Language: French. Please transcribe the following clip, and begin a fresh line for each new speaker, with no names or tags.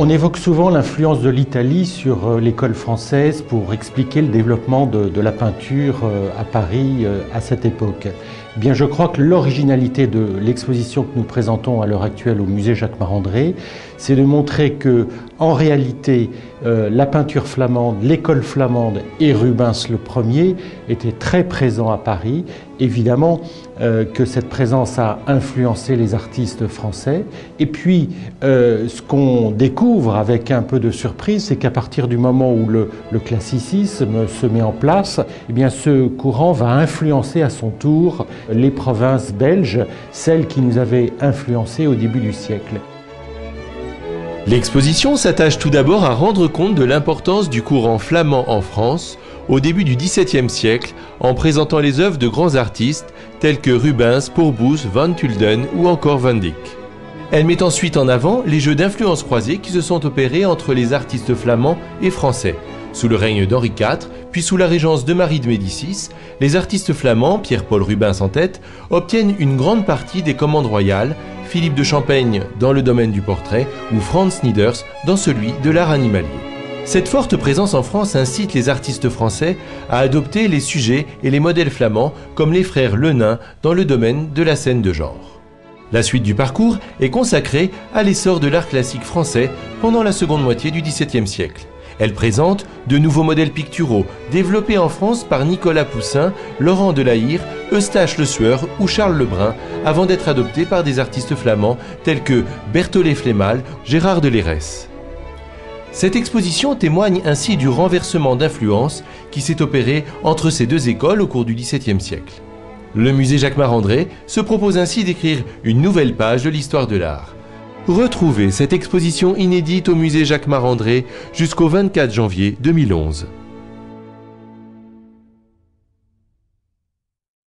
On évoque souvent l'influence de l'Italie sur l'école française pour expliquer le développement de la peinture à Paris à cette époque. Eh bien, je crois que l'originalité de l'exposition que nous présentons à l'heure actuelle au musée Jacques Marandré, c'est de montrer que, en réalité, la peinture flamande, l'école flamande et Rubens le premier étaient très présents à Paris. Évidemment que cette présence a influencé les artistes français. Et puis, ce qu'on découvre avec un peu de surprise, c'est qu'à partir du moment où le classicisme se met en place, eh bien, ce courant va influencer à son tour les provinces belges, celles qui nous avaient influencés au début du siècle.
L'exposition s'attache tout d'abord à rendre compte de l'importance du courant flamand en France au début du XVIIe siècle en présentant les œuvres de grands artistes tels que Rubens, Pourbus, Van Tulden ou encore Van Dyck. Elle met ensuite en avant les jeux d'influence croisés qui se sont opérés entre les artistes flamands et français. Sous le règne d'Henri IV, puis sous la régence de Marie de Médicis, les artistes flamands, Pierre-Paul Rubens en tête, obtiennent une grande partie des commandes royales, Philippe de Champaigne dans le domaine du portrait ou Franz Nieders dans celui de l'art animalier. Cette forte présence en France incite les artistes français à adopter les sujets et les modèles flamands comme les frères Lenain dans le domaine de la scène de genre. La suite du parcours est consacrée à l'essor de l'art classique français pendant la seconde moitié du XVIIe siècle. Elle présente de nouveaux modèles picturaux développés en France par Nicolas Poussin, Laurent Delaïre, Eustache Le Sueur ou Charles Lebrun avant d'être adoptés par des artistes flamands tels que Berthollet Flémal, Gérard de Lérès. Cette exposition témoigne ainsi du renversement d'influence qui s'est opéré entre ces deux écoles au cours du XVIIe siècle. Le musée Jacques Marandré se propose ainsi d'écrire une nouvelle page de l'histoire de l'art. Retrouvez cette exposition inédite au musée Jacques Marandré jusqu'au 24 janvier 2011.